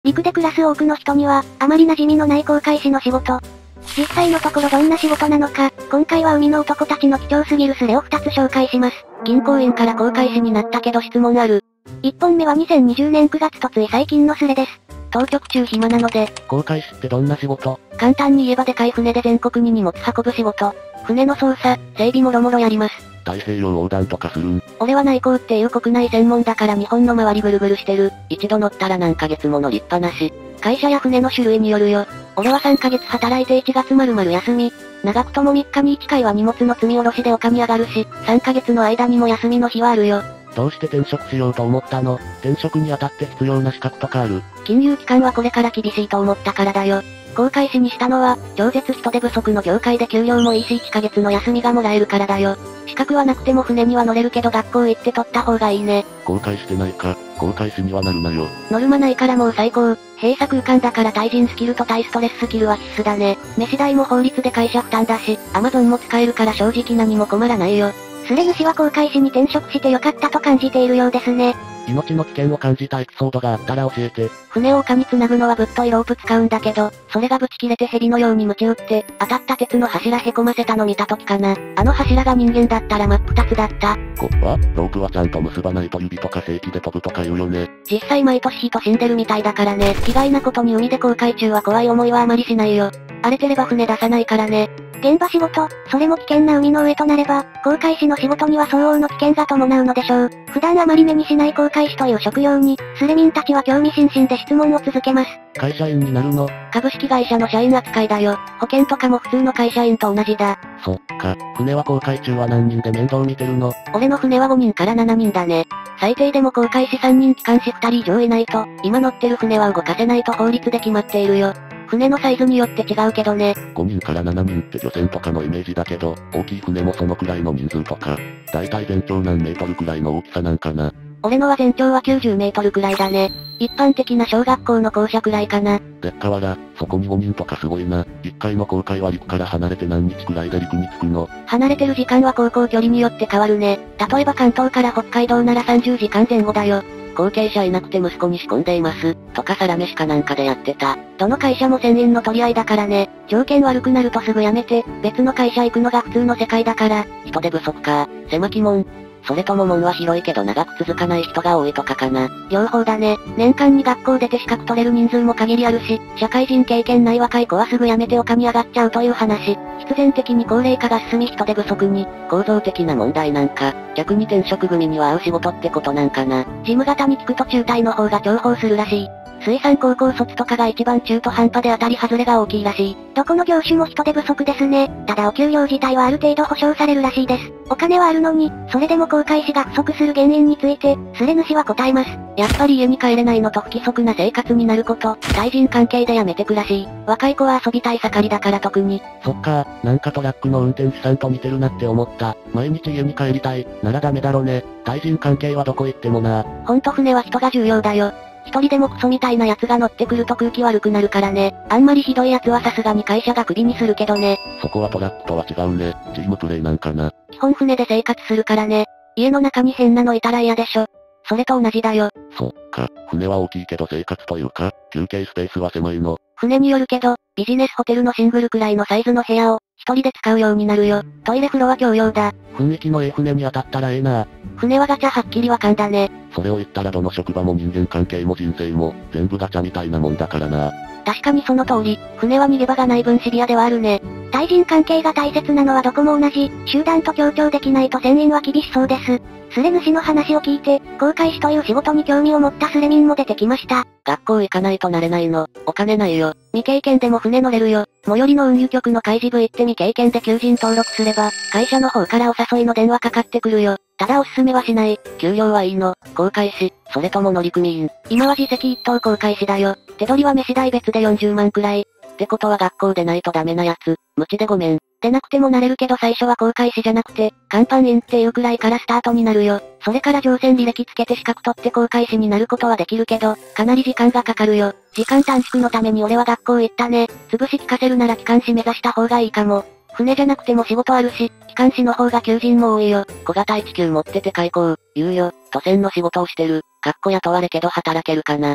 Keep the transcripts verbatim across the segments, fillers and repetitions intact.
陸で暮らす多くの人には、あまり馴染みのない航海士の仕事。実際のところどんな仕事なのか、今回は海の男たちの貴重すぎるスレをふたつ紹介します。 銀行員から航海士になったけど質問ある。 いっぽんめはにせんにじゅうねんくがつとつい最近のスレです。 当局中暇なので、 航海士ってどんな仕事？ 簡単に言えばでかい船で全国に荷物運ぶ仕事。船の操作、整備もろもろやります。 太平洋横断とかするん？ 俺は内航っていう国内専門だから日本の周りぐるぐるしてる。一度乗ったら何ヶ月も乗りっぱなし。会社や船の種類によるよ。俺はさんかげつ働いていちがつまるまる休み。長くともみっかにいっかいは荷物の積み下ろしで丘に上がるし、さんかげつの間にも休みの日はあるよ。 どうして転職しようと思ったの？転職にあたって必要な資格とかある？ 金融機関はこれから厳しいと思ったからだよ。航海士にしたのは、超絶人手不足の業界で給料もいいしいっかげつの休みがもらえるからだよ。資格はなくても船には乗れるけど学校行って取った方がいいね。 後悔してないか？航海士にはなるなよ。 ノルマないからもう最高。閉鎖空間だから対人スキルと対ストレススキルは必須だね。飯代も法律で会社負担だし、アマゾンも使えるから正直何も困らないよ。 スレ主は航海士に転職してよかったと感じているようですね。 命の危険を感じたエピソードがあったら教えて。 船を丘に繋ぐのはぶっといロープ使うんだけど、それがぶち切れて蛇のように鞭打って、当たった鉄の柱へこませたの見た時かな。あの柱が人間だったら真っ二つだった。 こは、ロープはちゃんと結ばないと指とか正規で飛ぶとか言うよね。 実際毎年人死んでるみたいだからね。意外なことに海で航海中は怖い思いはあまりしないよ。荒れてれば船出さないからね。 現場仕事、それも危険な海の上となれば、航海士の仕事には相応の危険が伴うのでしょう。普段あまり目にしない航海士という職業に、スレ民たちは興味津々で質問を続けます。 会社員になるの？ 株式会社の社員扱いだよ。保険とかも普通の会社員と同じだ。 そっか。船は航海中は何人で面倒見てるの？ 俺の船はごにんからななにんだね。最低でも航海士さんにん機関士ふたり以上いないと、今乗ってる船は動かせないと法律で決まっているよ。船のサイズによって違うけどね。 ごにんからななにんって漁船とかのイメージだけど、大きい船もそのくらいの人数とか。だいたい全長何メートルくらいの大きさなんかな。 俺のは全長はきゅうじゅうメートルくらいだね。一般的な小学校の校舎くらいかな。 でっかわら、そこにごにんとかすごいな。一回の航海は陸から離れて何日くらいで陸に着くの？ 離れてる時間は航行距離によって変わるね。例えば関東から北海道ならさんじゅうじかんぜん後だよ。後継者いなくて息子に仕込んでいます。とかサラメシかなんかでやってた。どの会社もせんえんの取り合いだからね。条件悪くなるとすぐ辞めて、別の会社行くのが普通の世界だから、人手不足か。狭き門。それとも門は広いけど長く続かない人が多いとかかな。両方だね。年間に学校出て資格取れる人数も限りあるし、社会人経験ない若い子はすぐ辞めて丘に上がっちゃうという話。必然的に高齢化が進み人手不足に、構造的な問題なんか、逆に転職組には合う仕事ってことなんかな。事務型に聞くと中退の方が重宝するらしい。水産高校卒とかが一番中途半端で当たり外れが大きいらしい。 どこの業種も人手不足ですね。ただお給料自体はある程度保証されるらしいです。お金はあるのに、それでも航海士が不足する原因について、スレ主は答えます。 やっぱり家に帰れないのと不規則な生活になること、対人関係でやめてくらしい。若い子は遊びたい盛りだから特に。 そっか、なんかトラックの運転手さんと似てるなって思った。毎日家に帰りたい、ならダメだろね。対人関係はどこ行ってもな。 ほんと船は人が重要だよ。一人でもクソみたいな奴が乗ってくると空気悪くなるからね。あんまりひどい奴はさすがに会社がクビにするけどね。 そこはトラックとは違うね。チームプレイなんかな。 基本船で生活するからね。家の中に変なのいたら嫌でしょ。それと同じだよ。 そっか、船は大きいけど生活というか、休憩スペースは狭いの。 船によるけど、ビジネスホテルのシングルくらいのサイズの部屋を、一人で使うようになるよ。トイレ風呂は共用だ。 雰囲気のええ船に当たったらええな。 船はガチャはっきりわかんだね。 それを言ったらどの職場も人間関係も人生も、全部ガチャみたいなもんだからな。 確かにその通り、船は逃げ場がない分シビアではあるね。 対人関係が大切なのはどこも同じ、集団と協調できないと船員は厳しそうです。スレ主の話を聞いて、航海士という仕事に興味を持ったスレ民も出てきました。 学校行かないとなれないの。お金ないよ。未経験でも船乗れるよ。最寄りの運輸局の開示部行って未経験で求人登録すれば、会社の方からお誘いの電話かかってくるよ。ただおすすめはしない。給料はいいの。航海士、それとも乗組員。今は自責一等航海士だよ。手取りは飯代別でよんじゅうまんくらい。ってことは学校でないとダメなやつ。無知でごめん。でなくてもなれるけど最初は航海士じゃなくて、甲板員っていうくらいからスタートになるよ。それから乗船履歴つけて資格取って航海士になることはできるけど、かなり時間がかかるよ。時間短縮のために俺は学校行ったね。潰し聞かせるなら機関士目指した方がいいかも。船じゃなくても仕事あるし、機関士の方が求人も多いよ。小型いち級持ってて開口、言うよ。都船の仕事をしてる。かっこ雇われけど働けるかな。機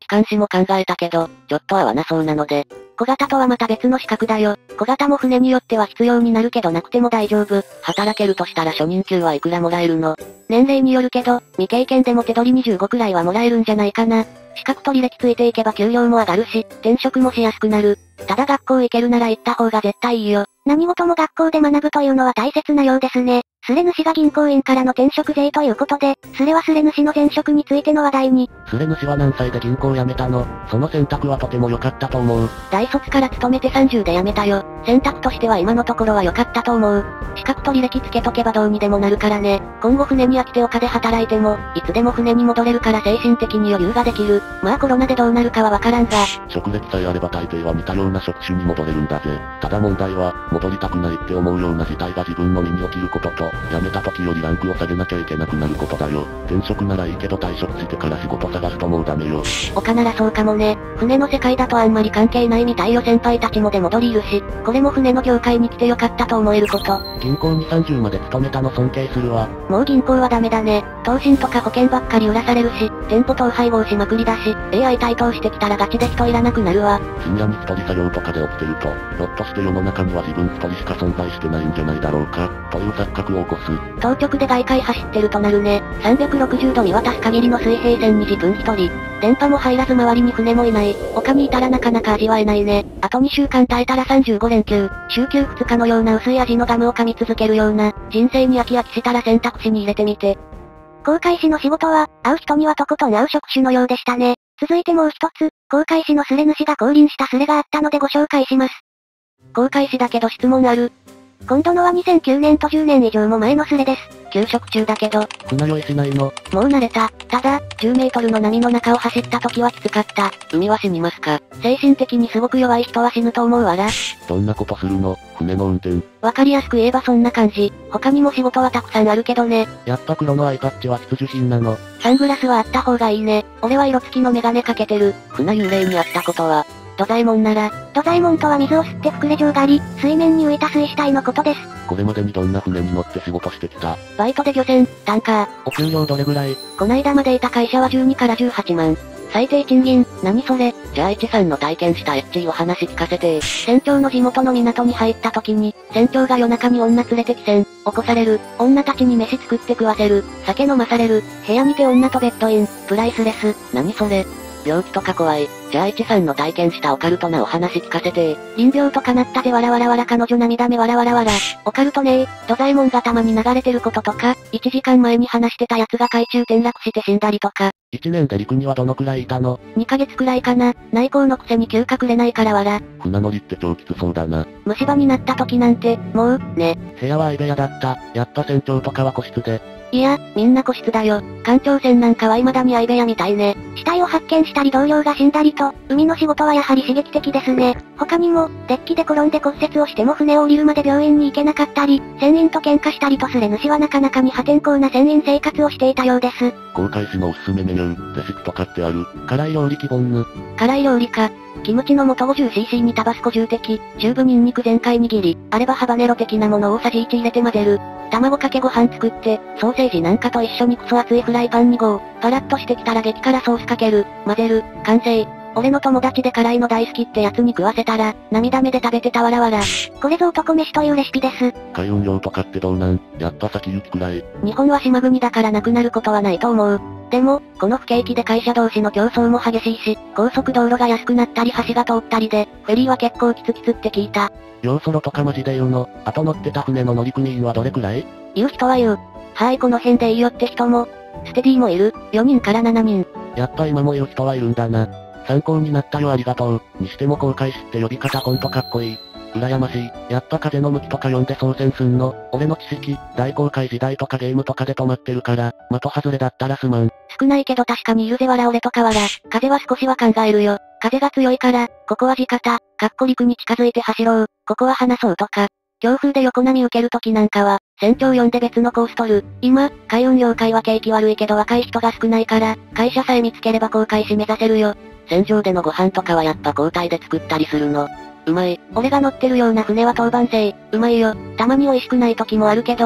監視も考えたけど、ちょっと合わなそうなので。小型とはまた別の資格だよ。小型も船によっては必要になるけどなくても大丈夫。働けるとしたら初任給はいくらもらえるの？年齢によるけど、未経験でも手取りにじゅうごくらいはもらえるんじゃないかな。資格と履歴ついていけば給料も上がるし、転職もしやすくなる。ただ学校行けるなら行った方が絶対いいよ。 何事も学校で学ぶというのは大切なようですね。スレ主が銀行員からの転職税ということで、スレはスレ主の前職についての話題に。 スレ主は何歳で銀行を辞めたの？その選択はとても良かったと思う。 大卒から勤めてさんじゅうで辞めたよ。選択としては今のところは良かったと思う。資格と履歴つけとけばどうにでもなるからね。今後船に飽きて丘で働いても、いつでも船に戻れるから精神的に余裕ができる。まあコロナでどうなるかはわからんが。 職歴さえあれば大抵は似たような職種に戻れるんだぜ。ただ問題は、戻りたくないって思うような事態が自分の身に起きることと、辞めた時よりランクを下げなきゃいけなくなることだよ。転職ならいいけど退職してから仕事探すともうダメよ。 丘ならそうかもね。船の世界だとあんまり関係ないみたいよ。先輩たちも出戻りいるし、これも船の業界に来てよかったと思えること。 銀行にさんじゅうまで勤めたの尊敬するわ。 もう銀行はダメだね。投信とか保険ばっかり売らされるし、店舗統廃合しまくりだし、エーアイ 台頭してきたらガチで人いらなくなるわ。 深夜に一人作業とかで起きてると、ひょっとして世の中には自分一人しか存在してないんじゃないだろうか、という錯覚を起こす。 当直で外海走ってるとなるね。さんびゃくろくじゅうど見渡す限りの水平線に自分一人。電波も入らず周りに船もいない。丘にいたらなかなか味わえないね。あとにしゅうかん耐えたらさんじゅうごれんきゅう。週休ふつかのような薄い味のガムを噛み続けるような、人生に飽き飽きしたら選択肢に入れてみて。 航海士の仕事は、会う人にはとことん合う職種のようでしたね。続いてもう一つ、航海士のスレ主が降臨したスレがあったのでご紹介します。 航海士だけど質問ある。 今度のはにせんきゅうねんとじゅうねん以上も前のスレです。 休職中だけど。 船酔いしないの？もう慣れた。ただ、じゅうメートルの波の中を走った時はきつかった。海は死にますか？精神的にすごく弱い人は死ぬと思うわら。 どんなことするの？船の運転。 わかりやすく言えばそんな感じ。他にも仕事はたくさんあるけどね。 やっぱ黒のアイパッチは必需品なの？ サングラスはあった方がいいね。俺は色付きのメガネかけてる。船幽霊にあったことは、土左衛門なら。 土左衛門とは水を吸って膨れ状があり、水面に浮いた水死体のことです。 これまでにどんな船に乗って仕事してきた？ バイトで漁船、タンカー。 お給料どれぐらい？ こないだまでいた会社はじゅうにからじゅうはちまん。最低賃金、何それ？じゃあいちさんの体験したエッチいお話聞かせて。船長の地元の港に入った時に、船長が夜中に女連れてき船、起こされる。女たちに飯作って食わせる。酒飲まされる。部屋にて女とベッドイン、プライスレス。何それ？病気とか怖い。じゃあいちさんの体験したオカルトなお話聞かせて。臨病とかなったぜわらわらわら彼女涙目わらわらわら。オカルトねー。土左衛門がたまに流れてることとか、いちじかんまえに話してたやつが海中転落して死んだりとか。 いちねんで陸にはどのくらいいたの？ にかげつくらいかな。内向のくせに休暇くれないからわら。 船乗りって超きつそうだな。 虫歯になった時なんて、もう、ね。 部屋は相部屋だった。やっぱ船長とかは個室で。 いや、みんな個室だよ。艦長船なんかは未だに相部屋みたいね。 死体を発見したり同僚が死んだりと、海の仕事はやはり刺激的ですね。他にも、デッキで転んで骨折をしても船を降りるまで病院に行けなかったり、船員と喧嘩したりとスレ主はなかなかに破天荒な船員生活をしていたようです。 航海士のおすすめメニュー、レシピとかってある？辛い料理希望ぬ。 辛い料理か。キムチの素 ごじゅうシーシー にタバスコじゅう滴、チューブニンニク全開握り、あればハバネロ的なものを大さじいち入れて混ぜる。卵かけご飯作って、ソーセージなんかと一緒にクソ熱いフライパンに合。パラッとしてきたら激辛ソースかける。混ぜる。完成。俺の友達で辛いの大好きってやつに食わせたら、涙目で食べてたわらわら。 これぞ男飯というレシピです。 海運業とかってどうなん？やっぱ先行きくらい。 日本は島国だからなくなることはないと思う。でも、この不景気で会社同士の競争も激しいし、高速道路が安くなったり橋が通ったりで、フェリーは結構キツキツって聞いた。 ヨーソロとかマジで言うの？あと乗ってた船の乗組員はどれくらい？ 言う人は言う。はーいこの辺でいいよって人も。ステディもいる。よにんからななにん。 やっぱ今も言う人はいるんだな。参考になったよありがとう。にしても航海士って呼び方ほんとかっこいい。羨ましい。やっぱ風の向きとか読んで操船すんの？俺の知識、大航海時代とかゲームとかで止まってるから、的外れだったらすまん。 少ないけど確かにいるぜわら俺とかわら。風は少しは考えるよ。風が強いから、ここは地方、かっこ陸に近づいて走ろう。ここは離そうとか。強風で横波受けるときなんかは、船長呼んで別のコース取る。今、海運業界は景気悪いけど若い人が少ないから、会社さえ見つければ航海士目指せるよ。船上でのご飯とかはやっぱ交代で作ったりするの。うまい。俺が乗ってるような船は当番制。うまいよ。たまに美味しくない時もあるけど。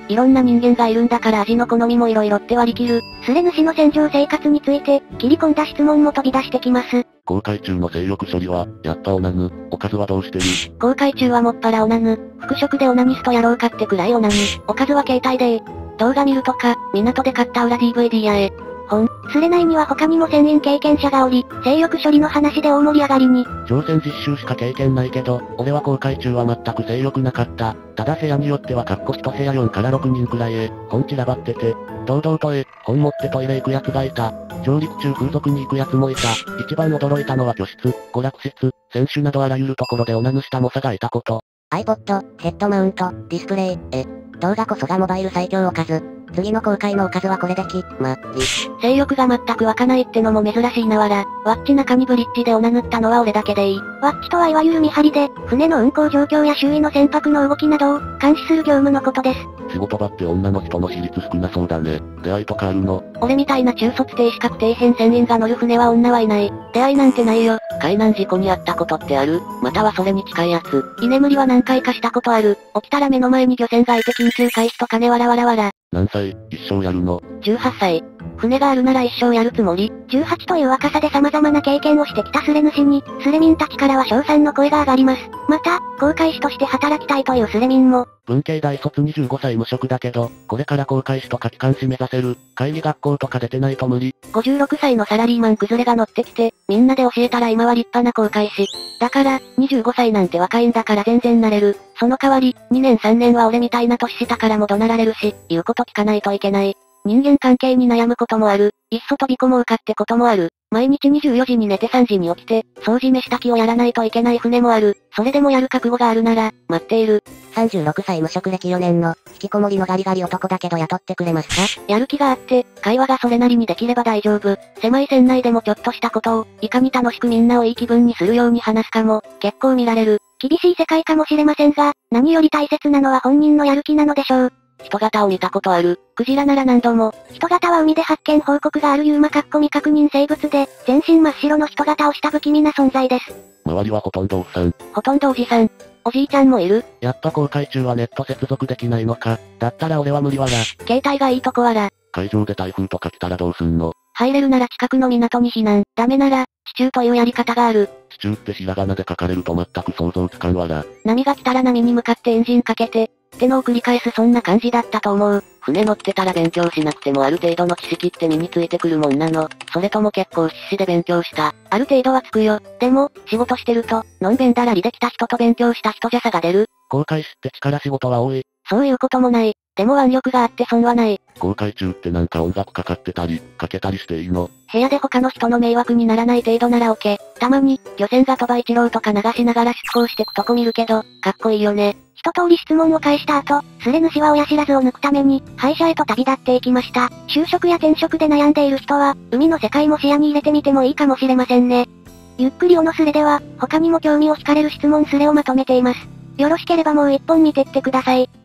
いろんな人間がいるんだから味の好みも色々って割り切る。 スレ主の戦場生活について、切り込んだ質問も飛び出してきます。 航海中の性欲処理は、やっぱオナヌ、おかずはどうしてる？ 航海中はもっぱらオナヌ、服飾でオナニストやろうかってくらいオナヌ、おかずは携帯で、動画見るとか、港で買った裏 ディーブイディー やえ。 本、スレ内には他にも船員経験者がおり、性欲処理の話で大盛り上がりに。 乗船実習しか経験ないけど、俺は航海中は全く性欲なかった。ただ部屋によってはかっこ一部屋よんからろくにんくらいへ、本散らばってて、堂々とえ、本持ってトイレ行くやつがいた。上陸中風俗に行くやつもいた。一番驚いたのは居室、娯楽室、選手などあらゆるところでオナヌした猛者がいたこと。 iPod、ヘッドマウント、ディスプレイ、え、動画こそがモバイル最強おかず。次の公開のおかずはこれでき、ま、り。 性欲が全く湧かないってのも珍しいなわら。ワッチ中にブリッジでオナヌったのは俺だけでいい。 ワッチとはいわゆる見張りで、船の運航状況や周囲の船舶の動きなどを監視する業務のことです。 仕事場って女の人の比率少なそうだね。出会いとかあるの？ 俺みたいな中卒低資格底辺船員が乗る船は女はいない。出会いなんてないよ。海難事故に遭ったことってある？またはそれに近いやつ。居眠りは何回かしたことある。起きたら目の前に漁船がいて緊急回避と金わらわらわら。 何歳？一生やるの？ じゅうはっさい。船があるなら一生やるつもり。 じゅうはちという若さで様々な経験をしてきたスレ主に、スレ民たちからは称賛の声が上がります。また、航海士として働きたいというスレ民も。 文系大卒にじゅうごさい無職だけど、これから航海士とか機関士目指せる。会議学校とか出てないと無理。 ごじゅうろくさいのサラリーマン崩れが乗ってきて、みんなで教えたら今は立派な航海士。だから、にじゅうごさいなんて若いんだから全然なれる。その代わり、にねんさんねんは俺みたいな年下からも怒鳴られるし、言うこと聞かないといけない。人間関係に悩むこともある。いっそ飛び込もうかってこともある。毎日にじゅうよじに寝てさんじに起きて、掃除飯炊きをやらないといけない船もある。それでもやる覚悟があるなら、待っている。 さんじゅうろくさい無職歴よねんの、引きこもりのガリガリ男だけど雇ってくれますか？ やる気があって、会話がそれなりにできれば大丈夫。狭い船内でもちょっとしたことを、いかに楽しくみんなをいい気分にするように話すかも、結構見られる。 厳しい世界かもしれませんが、何より大切なのは本人のやる気なのでしょう。 人型を見たことある。クジラなら何度も。 人型は海で発見報告があるユーマかっこ未確認生物で、全身真っ白の人型をした不気味な存在です。 周りはほとんどおっさん。 ほとんどおじさん。おじいちゃんもいる。 やっぱ航海中はネット接続できないのか。だったら俺は無理わら。 携帯がいいとこはら。 海上で台風とか来たらどうすんの？ 入れるなら近くの港に避難。ダメなら、地中というやり方がある。 地中ってひらがなで書かれると全く想像つかんわら。 波が来たら波に向かってエンジンかけて、ってのを繰り返すそんな感じだったと思う。船乗ってたら勉強しなくてもある程度の知識って身についてくるもんなの。それとも結構必死で勉強した。ある程度はつくよ。でも、仕事してると、のんべんだらりできた人と勉強した人じゃ差が出る。 航海士って力仕事は多い。 そういうこともない。でも腕力があって損はない。 航海中ってなんか音楽かかってたり、かけたりしていいの？ 部屋で他の人の迷惑にならない程度なら OK。たまに、漁船が鳥羽一郎とか流しながら出航してくとこ見るけど、かっこいいよね。 一通り質問を返した後、スレ主は親知らずを抜くために、歯医者へと旅立っていきました。就職や転職で悩んでいる人は、海の世界も視野に入れてみてもいいかもしれませんね。ゆっくりおのスレでは、他にも興味を惹かれる質問スレをまとめています。よろしければもう一本見てってください。